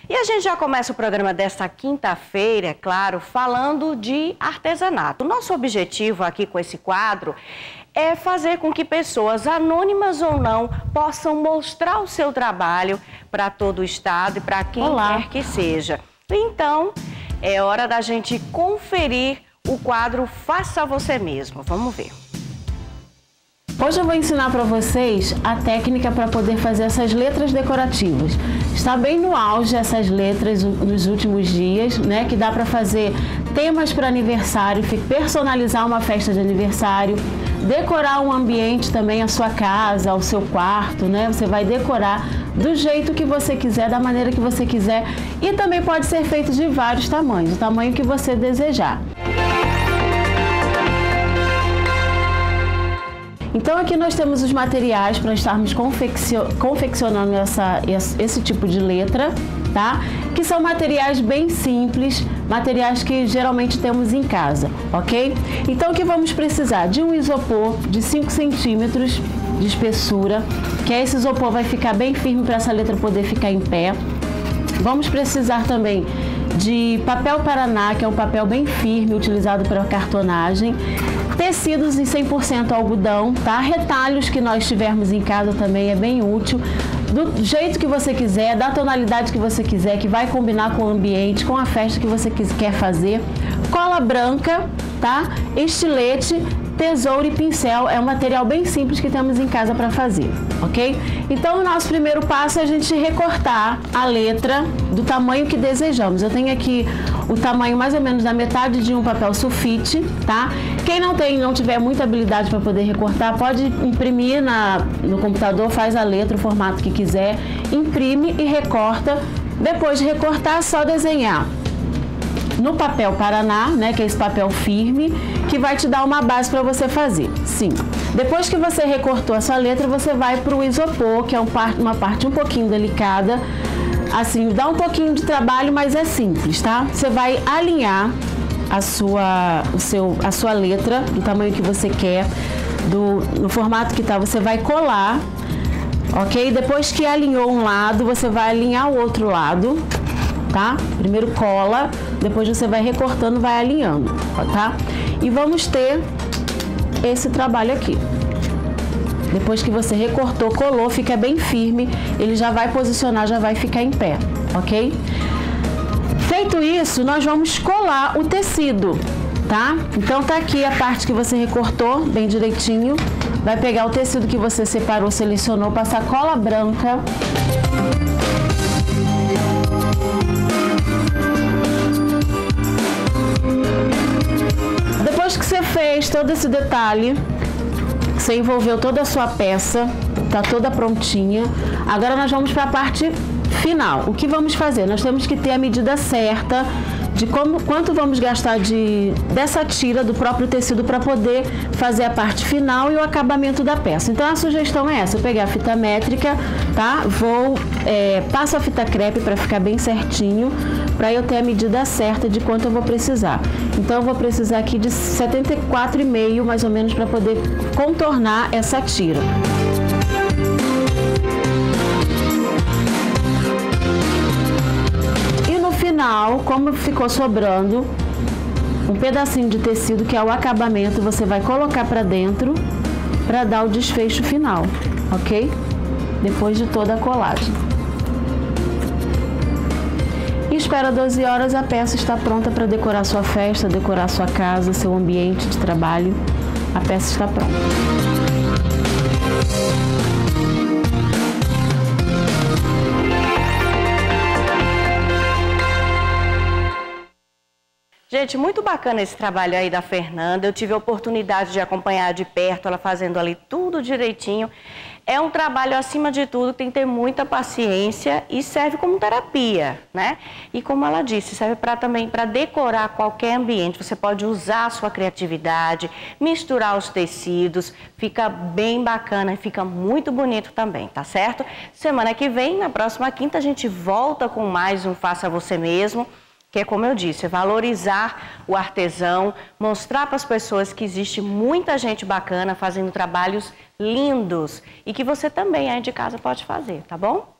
E a gente já começa o programa desta quinta-feira, é claro, falando de artesanato. O nosso objetivo aqui com esse quadro é fazer com que pessoas, anônimas ou não, possam mostrar o seu trabalho para todo o estado e para quem quer que seja. Então, é hora da gente conferir o quadro Faça Você Mesmo. Vamos ver. Hoje eu vou ensinar para vocês a técnica para poder fazer essas letras decorativas. Está bem no auge essas letras nos últimos dias, né? Que dá para fazer temas para aniversário, personalizar uma festa de aniversário, decorar um ambiente também, a sua casa, o seu quarto, né? Você vai decorar do jeito que você quiser, da maneira que você quiser, e também pode ser feito de vários tamanhos, o tamanho que você desejar. Então aqui nós temos os materiais para estarmos confeccionando esse tipo de letra, tá? Que são materiais bem simples, materiais que geralmente temos em casa, ok? Então aqui vamos precisar de um isopor de 5 centímetros de espessura, que esse isopor vai ficar bem firme para essa letra poder ficar em pé. Vamos precisar também de papel paraná, que é um papel bem firme, utilizado para cartonagem. Tecidos em 100% algodão, tá? Retalhos que nós tivermos em casa também é bem útil. Do jeito que você quiser, da tonalidade que você quiser, que vai combinar com o ambiente, com a festa que você quer fazer. Cola branca, tá? Estilete, tesouro e pincel, é um material bem simples que temos em casa para fazer, ok? Então o nosso primeiro passo é a gente recortar a letra do tamanho que desejamos. Eu tenho aqui o tamanho mais ou menos da metade de um papel sulfite, tá? Quem não tiver muita habilidade para poder recortar, pode imprimir no computador, faz a letra, o formato que quiser, imprime e recorta. Depois de recortar, é só desenhar no papel paraná, né, que é esse papel firme, que vai te dar uma base para você fazer. Sim. Depois que você recortou a sua letra, você vai para o isopor, que é uma parte um pouquinho delicada. Assim, dá um pouquinho de trabalho, mas é simples, tá? Você vai alinhar a sua letra do tamanho que você quer, no formato que tá, você vai colar, ok? Depois que alinhou um lado, você vai alinhar o outro lado, tá? Primeiro cola, depois você vai recortando, vai alinhando, tá? E vamos ter esse trabalho aqui. Depois que você recortou, colou, fica bem firme, ele já vai posicionar, já vai ficar em pé, ok? Feito isso, nós vamos colar o tecido, tá? Então tá aqui a parte que você recortou bem direitinho, vai pegar o tecido que você separou, selecionou, passar cola branca. Depois que você fez todo esse detalhe, você envolveu toda a sua peça, tá toda prontinha. Agora nós vamos para a parte final. O que vamos fazer? Nós temos que ter a medida certa de quanto vamos gastar dessa tira do próprio tecido para poder fazer a parte final e o acabamento da peça. Então a sugestão é essa: eu pegar a fita métrica, tá? Passo a fita crepe para ficar bem certinho, para eu ter a medida certa de quanto eu vou precisar. Então eu vou precisar aqui de 74,5 mais ou menos para poder contornar essa tira. Final, como ficou sobrando um pedacinho de tecido, que é o acabamento, você vai colocar para dentro para dar o desfecho final, ok? Depois de toda a colagem. E espera 12 horas, a peça está pronta para decorar sua festa, decorar sua casa, seu ambiente de trabalho. A peça está pronta. Gente, muito bacana esse trabalho aí da Fernanda. Eu tive a oportunidade de acompanhar de perto, ela fazendo ali tudo direitinho. É um trabalho, acima de tudo, que tem que ter muita paciência e serve como terapia, né? E como ela disse, serve também para decorar qualquer ambiente. Você pode usar a sua criatividade, misturar os tecidos, fica bem bacana e fica muito bonito também, tá certo? Semana que vem, na próxima quinta, a gente volta com mais um Faça Você Mesmo. Que é como eu disse, valorizar o artesão, mostrar para as pessoas que existe muita gente bacana fazendo trabalhos lindos e que você também aí de casa pode fazer, tá bom?